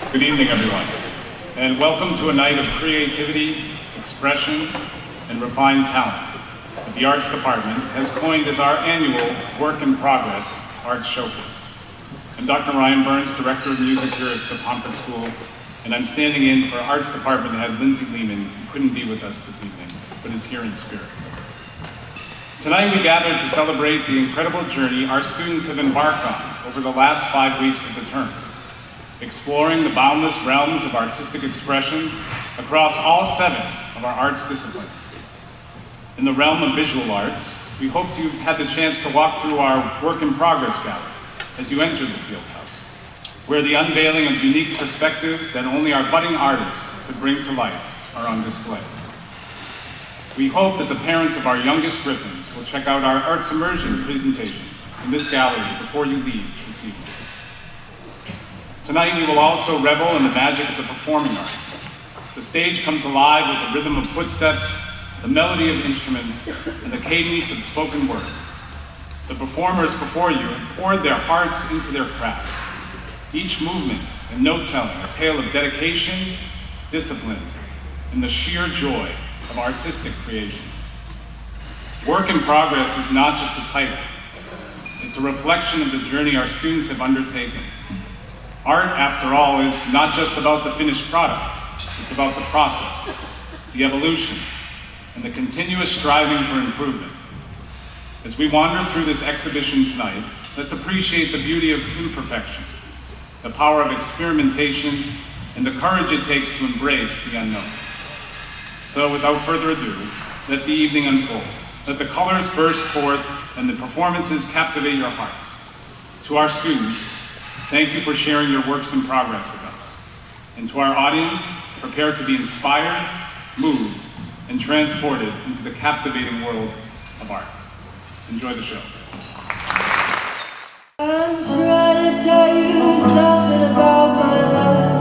Good evening, everyone, and welcome to a night of creativity, expression, and refined talent that the Arts Department has coined as our annual Work in Progress Arts Showcase. I'm Dr. Ryan Burns, Director of Music here at the Pomfret School, and I'm standing in for Arts Department Head Lindsay Lehman, who couldn't be with us this evening, but is here in spirit. Tonight we gather to celebrate the incredible journey our students have embarked on over the last 5 weeks of the term, exploring the boundless realms of artistic expression across all 7 of our arts disciplines. In the realm of visual arts, we hope you've had the chance to walk through our Work in Progress gallery as you enter the Fieldhouse, where the unveiling of unique perspectives that only our budding artists could bring to life are on display. We hope that the parents of our youngest Griffins will check out our Arts Immersion presentation in this gallery before you leave this evening. Tonight we will also revel in the magic of the performing arts. The stage comes alive with the rhythm of footsteps, the melody of instruments, and the cadence of spoken word. The performers before you have poured their hearts into their craft. Each movement and note-telling a tale of dedication, discipline, and the sheer joy of artistic creation. Work in Progress is not just a title. It's a reflection of the journey our students have undertaken. Art, after all, is not just about the finished product. It's about the process, the evolution, and the continuous striving for improvement. As we wander through this exhibition tonight, let's appreciate the beauty of imperfection, the power of experimentation, and the courage it takes to embrace the unknown. So without further ado, let the evening unfold. Let the colors burst forth and the performances captivate your hearts. To our students, thank you for sharing your works in progress with us. And to our audience, prepare to be inspired, moved, and transported into the captivating world of art. Enjoy the show. I'm trying to tell you something about my life.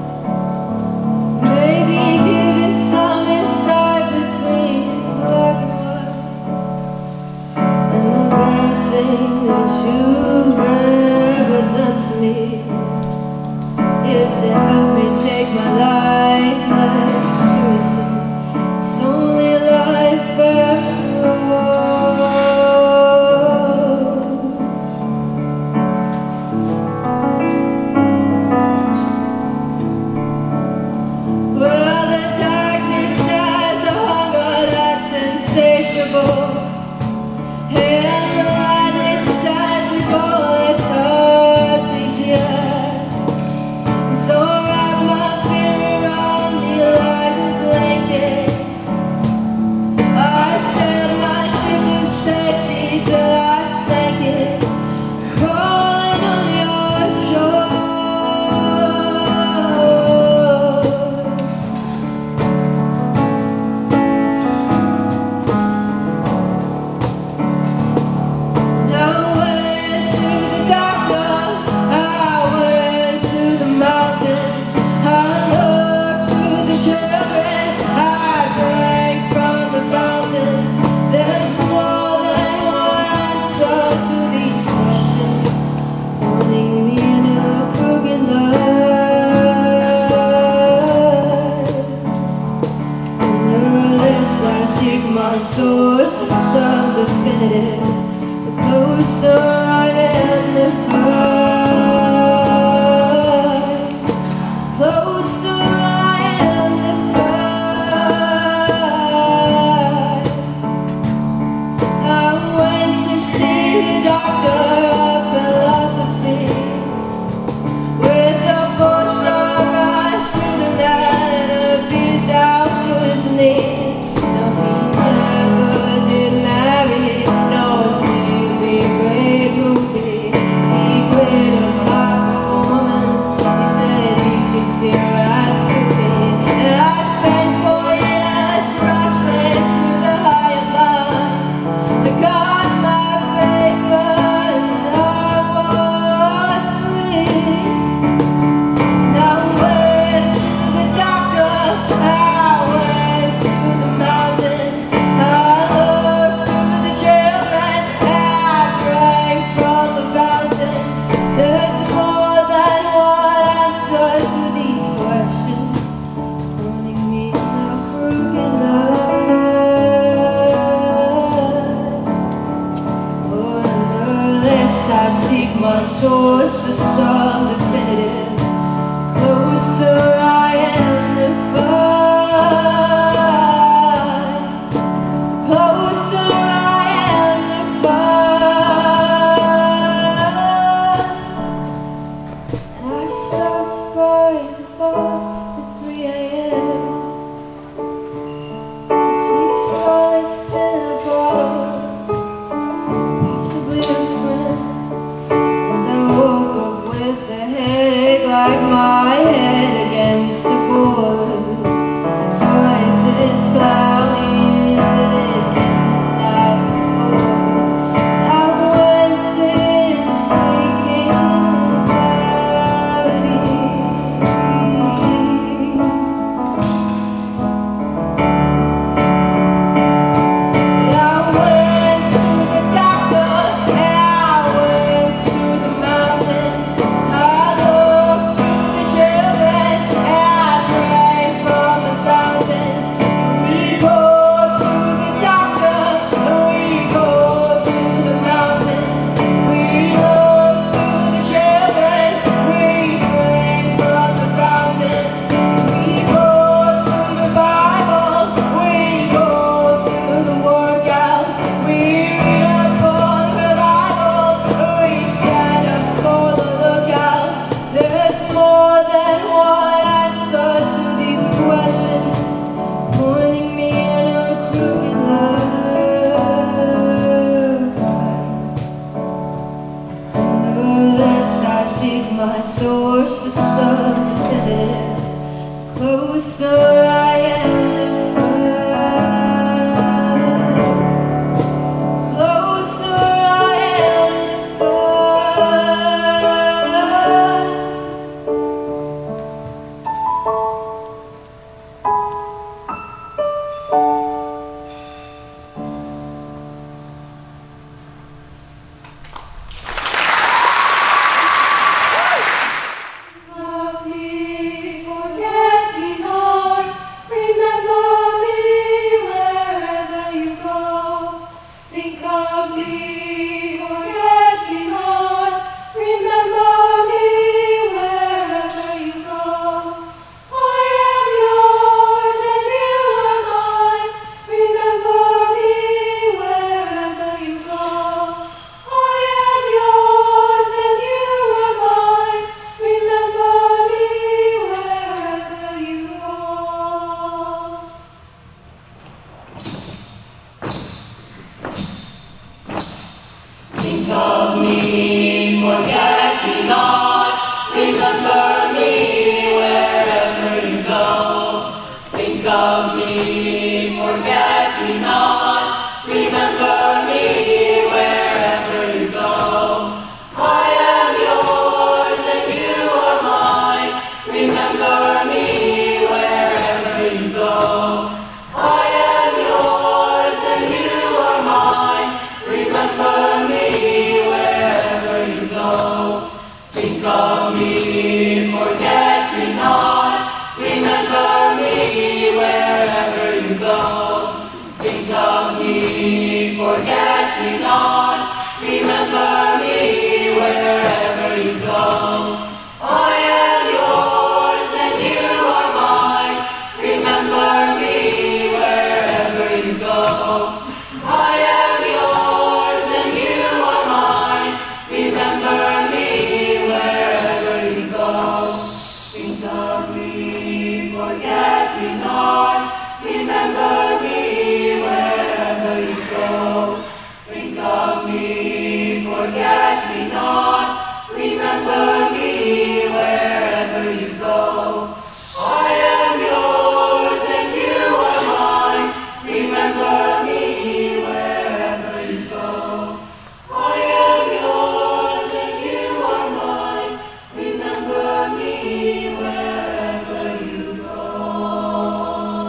Maybe giving some insight between black and white. And the best thing that you've ever done for me is to help me take my life less seriously. It's only life after all. Well, the darkness has a hunger that's insatiable, and the lightness has a call that's hard to hear. So wrap my fear bar at 3 a.m. to seek solace in a bottle, possibly a friend. As I woke up with a headache like my head against the board. Twice as cloudy as it had been the night before. I went in seeking clarity. But I went to the doctor and I went to the mountains. I looked to the children and I drank from the fountains. We go to the doctor and we go to the mountains. We look to the children, we drink from the fountains. We go to the Bible, we go through the workout. We read up on revival, we stand up for the lookout. There's more than one answer to these questions, pointing me in a crooked line. Nevertheless, I seek my source for some definitive. Closer I am to find. Closer I am to find. Love me, forget me not. Remember me wherever you go. Think of me, forget me not. Remember me wherever you go. I am yours and you are mine. Remember me wherever you go. I am yours and you are mine. Remember me wherever you go. Think of me, forget me not. Remember me wherever you go. Think of me, forget me not. Remember me wherever you go. I am yours and you are mine. Remember me wherever you go. I am yours and you are mine. Remember me wherever you go. Think of me, forget me not. Remember me wherever you go. Think of me, forget me not. Remember me wherever you go. I am yours and you are mine. Remember me wherever you go. I am yours and you are mine. Remember me wherever you go. Think of me, forget me not. Remember me wherever you go. Think of me, forget me not. Remember me wherever you go. I am yours and you are mine. Remember me wherever you go. I am yours and you are mine. Remember me wherever you go.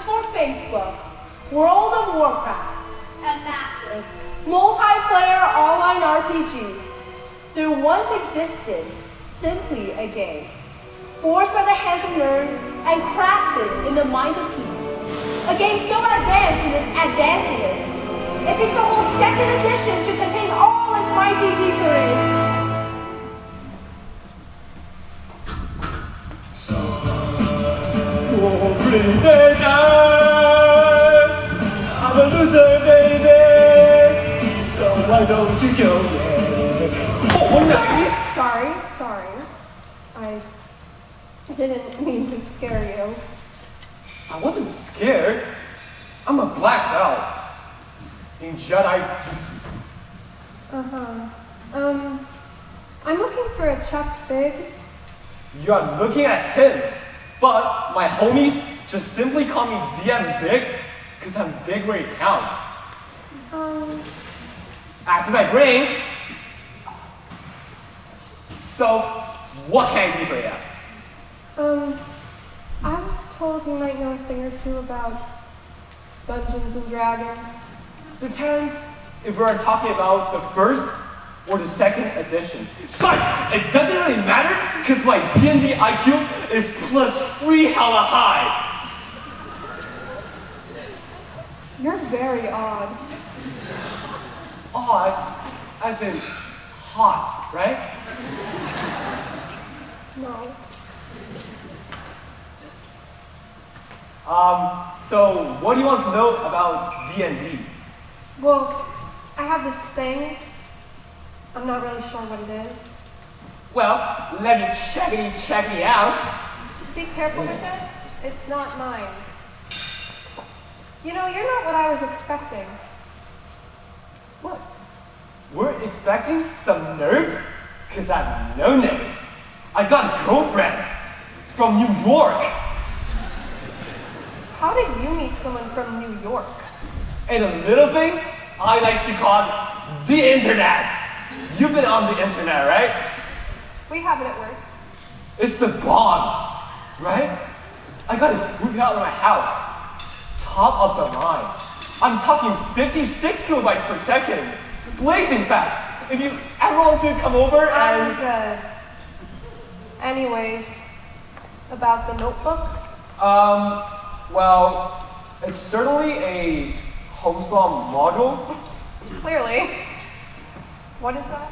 before Facebook, World of Warcraft, and massive, multiplayer online RPGs, there once existed simply a game, forged by the hands of nerds and crafted in the minds of peeps. A game so advanced in its advantages, it takes a whole second edition to contain all its mighty geekery. Every night, I'm a loser, baby. So why don't you go away? Oh, nice. Sorry. I didn't mean to scare you. I wasn't scared. I'm a black belt in Jedi Jutsu. I'm looking for a Chuck Biggs. You are looking at him, but my homies just simply call me DM Biggs because I'm big where it counts. As to my brain. So, what can I do for you? I was told you might know a thing or two about Dungeons and Dragons. Depends if we're talking about the first or the second edition. Psych! It doesn't really matter because my D&D IQ is +3 hella high. You're very odd. Odd, as in hot, right? No. So what do you want to know about D&D? Well, I have this thing. I'm not really sure what it is. Well, let me check it out. Be careful with it. It's not mine. You know, you're not what I was expecting. What? We're expecting some nerds? Cause I'm no name. I got a girlfriend from New York. How did you meet someone from New York? And a little thing I like to call the internet. You've been on the internet, right? We have it at work. It's the bomb, right? I got it moved out of my house. Top of the line. I'm talking 56 kilobytes per second. Blazing fast. If you ever want to come over I'm and... good. Anyways, about the notebook? Well, it's certainly a homespawn module. Clearly. What is that?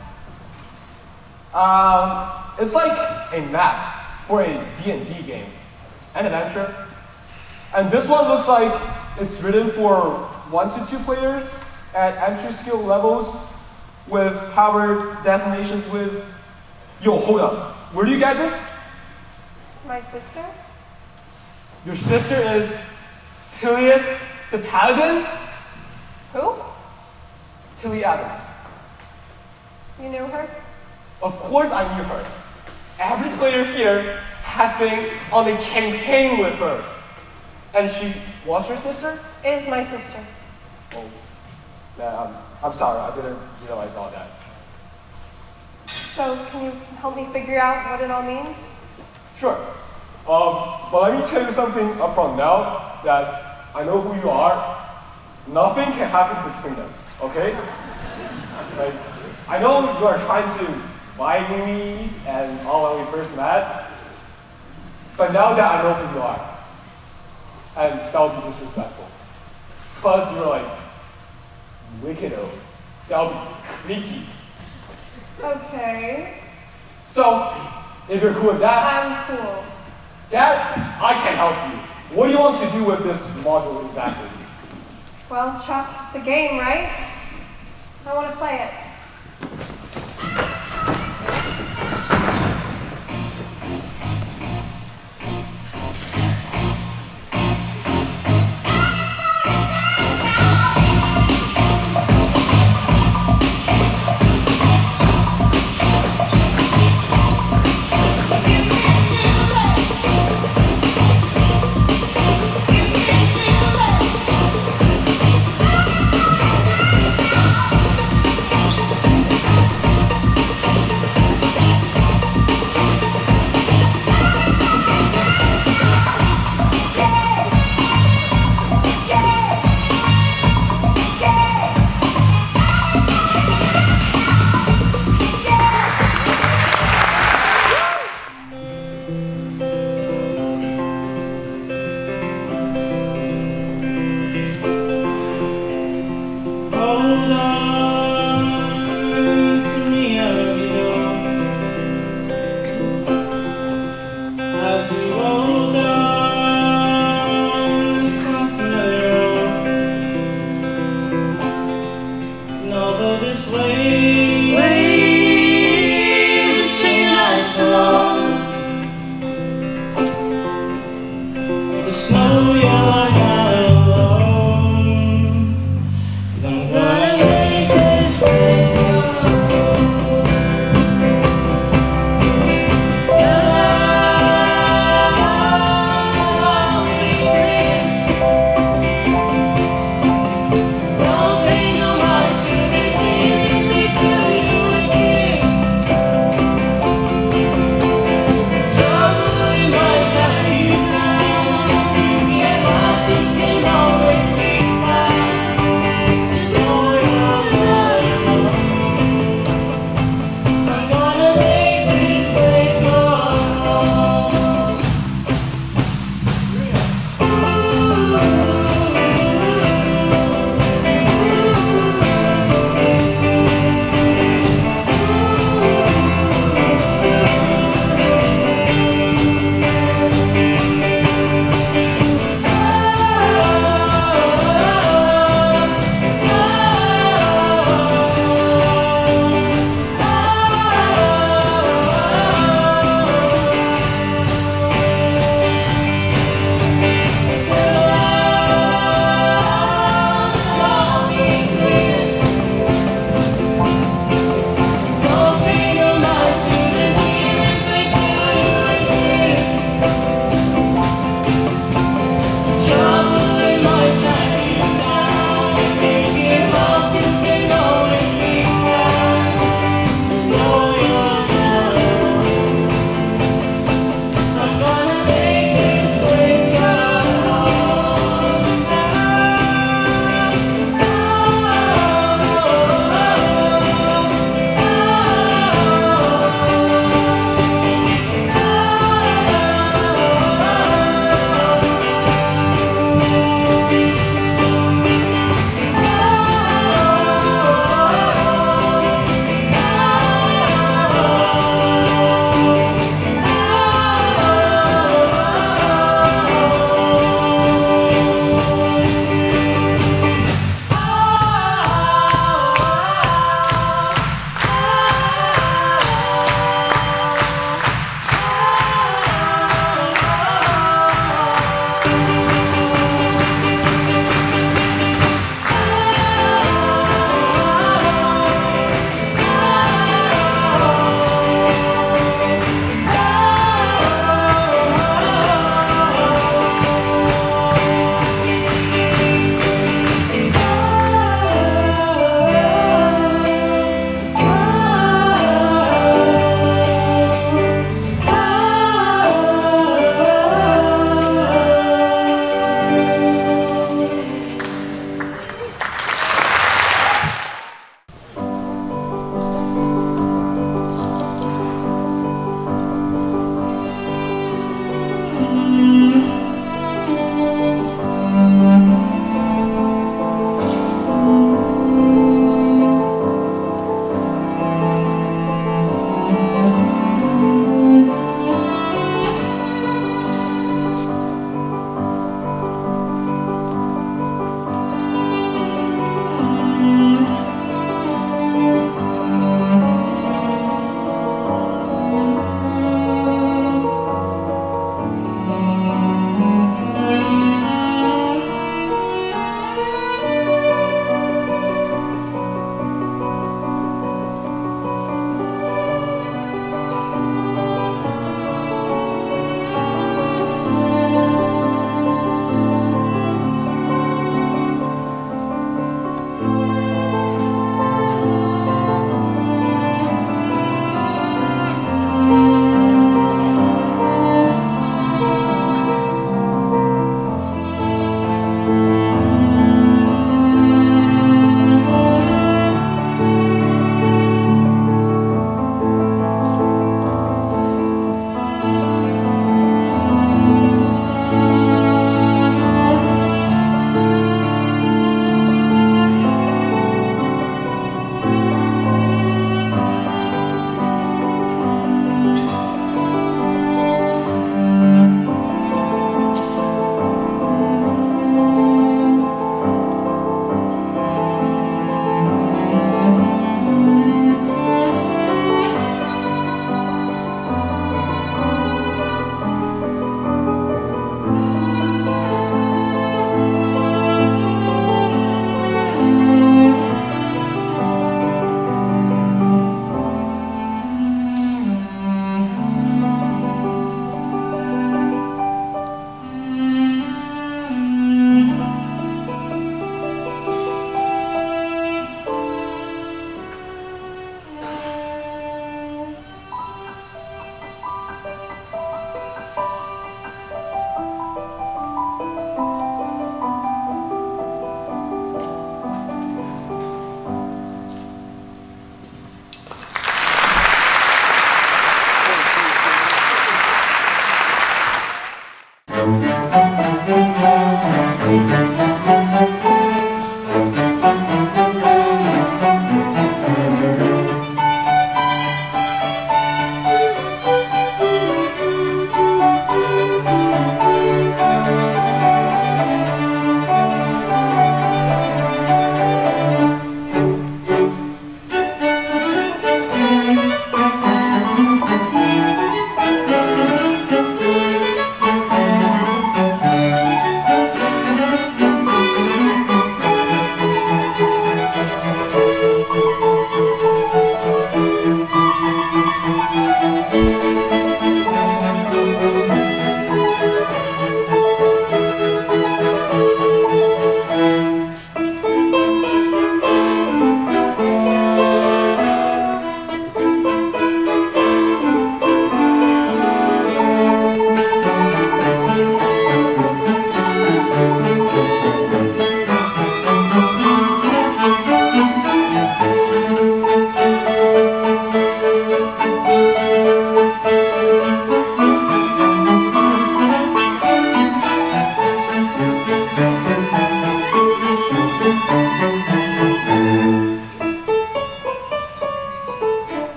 It's like a map for a D&D game, an adventure. And this one looks like it's written for 1 to 2 players at entry skill levels with power designations with... Yo, hold up. Where do you get this? My sister? Your sister is Tilius the Paladin? Who? Tilly Evans. You knew her? Of course I knew her. Every player here has been on a campaign with her. And she was your sister? Is my sister. Oh, yeah, I'm sorry, I didn't realize all that. So, can you help me figure out what it all means? Sure. But let me tell you something up front now, that I know who you are. Nothing can happen between us, okay? Like, I know you are trying to lie to me and all when we first met, but now that I know who you are, and that would be disrespectful. Plus, you're like, wickedo. That would be creepy. Okay. So, if you're cool with that, I'm cool. that I can help you. What do you want to do with this module exactly? Well, Chuck, it's a game, right? I want to play it. Just know you're not alone. 'Cause I'm gonna make this place your home. So long we live. Don't pay no mind to the demons, they fill you with fear. Trouble in my time, you know, you get lost.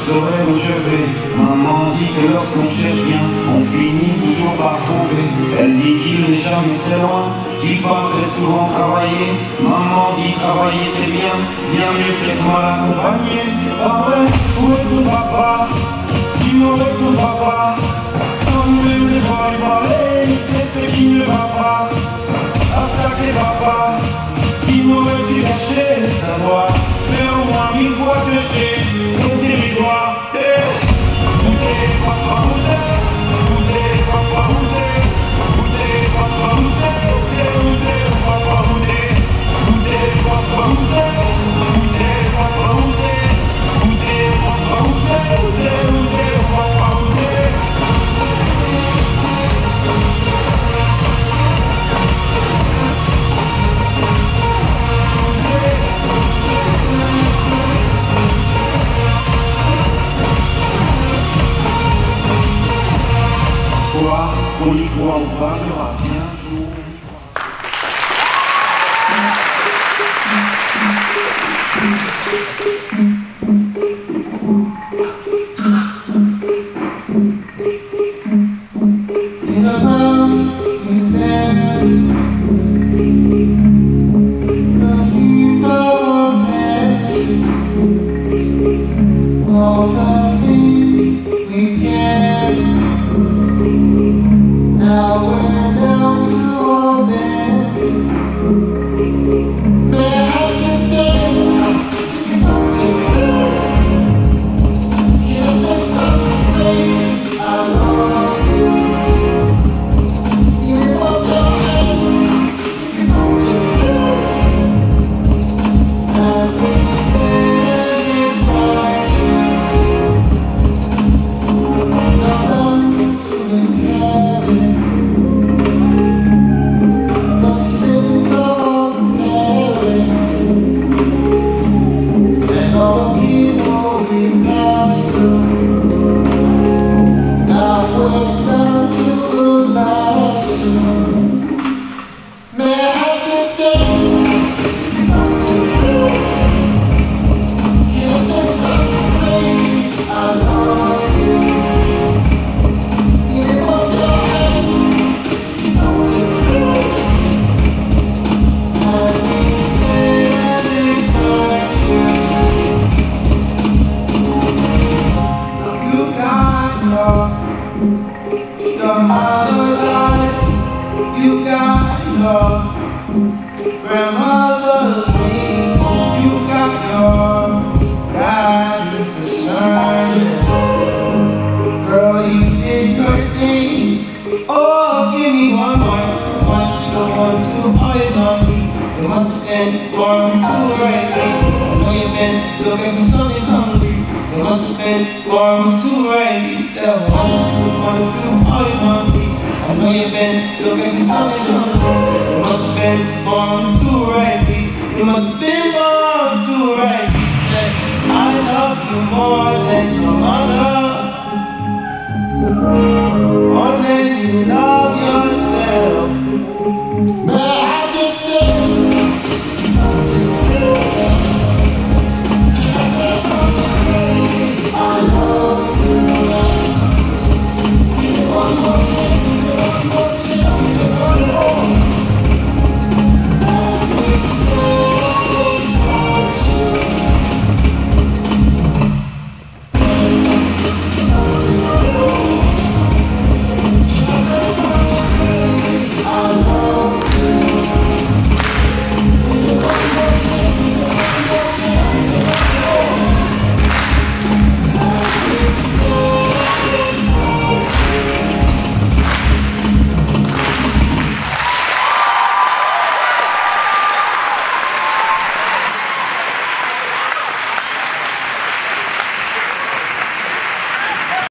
saurais où je vais. Maman dit que lorsqu'on cherche bien, on finit toujours par trouver. Elle dit qu'il n'est jamais très loin, qu'il part très souvent travailler. Maman dit travailler c'est bien, bien mieux qu'être mal accompagné. Après, où est ton papa? Dis-moi où est ton papa? Sans même devoir lui parler, c'est ce qui ne va pas. Ah sacré papa, dis-moi où es-tu caché? Ça doit faire au moins 1000 fois que j'ai compté mes doigts. Où t'es papa, où t'es? Où t'es papa, où t'es? Où t'es papa, où t'es? Où t'es, où t'es, papa, où t'es? Où t'es papa, où t'es? Où t'es papa, où t'es? Où t'es papa, où t'es? Où t'es, où t'es, papa, où t'es? Qu'on y croit ou pas, il y aura bien un jour. In the ground we bury the seeds of our pantry, all the things we carry. Now we're down to our bed. May I have this dance to you? Can I say something crazy? I love you. You hold your hands to you. And we stand beside you. Come to inherit the sins of our parents and all the people we passed through. Now we're down to the last two. May I have this dance to you? Can I say something crazy? I love you. You hold your hands to you. And we stand beside you. You got your mother's eyes. You got your grandmother's ring. You got your daddy's discernment. Girl, you did your thing. Oh, give me one more. 1, 2, 1, 2, always on me. You must have been born too early. I know you've been looking for something hungry. You must have been born too early. So 1, 2, 1, 2, always on me. I know you've been looking for something hungry. You must have been born too early. You must have been born too early. I love you more than your